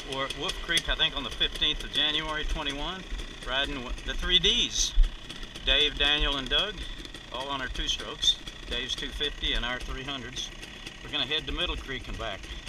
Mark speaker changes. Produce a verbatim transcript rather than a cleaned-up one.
Speaker 1: Wolf Creek, I think on the fifteenth of January, twenty-one, riding the three Ds. Dave, Daniel, and Doug, all on our two strokes. Dave's two fifty and our three hundreds. We're going to head to Middle Creek and back.